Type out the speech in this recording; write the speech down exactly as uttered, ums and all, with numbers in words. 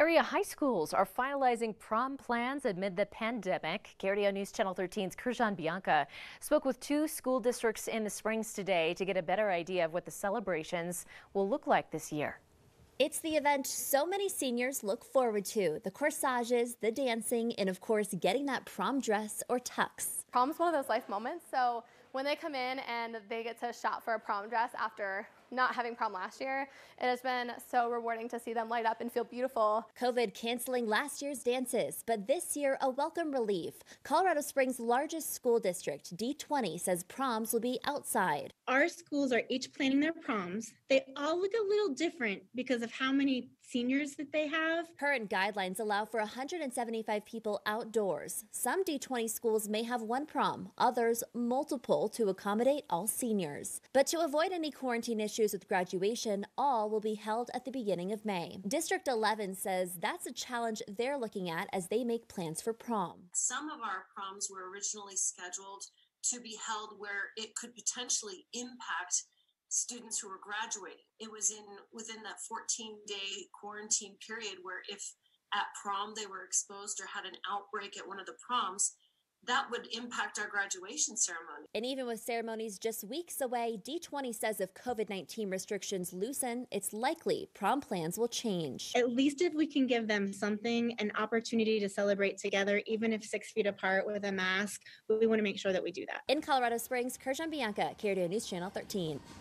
Area high schools are finalizing prom plans amid the pandemic. K R D O News Channel thirteen's Kirjan Bianca spoke with two school districts in the Springs today to get a better idea of what the celebrations will look like this year. It's the event so many seniors look forward to. The corsages, the dancing, and of course, getting that prom dress or tux. Prom's one of those life moments, so when they come in and they get to shop for a prom dress after not having prom last year, it has been so rewarding to see them light up and feel beautiful. COVID canceling last year's dances, but this year a welcome relief. Colorado Springs' largest school district, D twenty, says proms will be outside. Our schools are each planning their proms. They all look a little different because of how many seniors that they have. Current guidelines allow for one hundred seventy-five people outdoors. Some D twenty schools may have one prom, others multiple to accommodate all seniors. But to avoid any quarantine issues with graduation, all will be held at the beginning of May. District eleven says that's a challenge they're looking at as they make plans for prom. Some of our proms were originally scheduled to be held where it could potentially impact students who were graduating. It was in within that fourteen day quarantine period where if at prom they were exposed or had an outbreak at one of the proms, that would impact our graduation ceremony. And even with ceremonies just weeks away, D twenty says if COVID nineteen restrictions loosen, it's likely prom plans will change. At least if we can give them something, an opportunity to celebrate together, even if six feet apart with a mask, we want to make sure that we do that. In Colorado Springs, Kirjan Bianca, K R D O News Channel thirteen.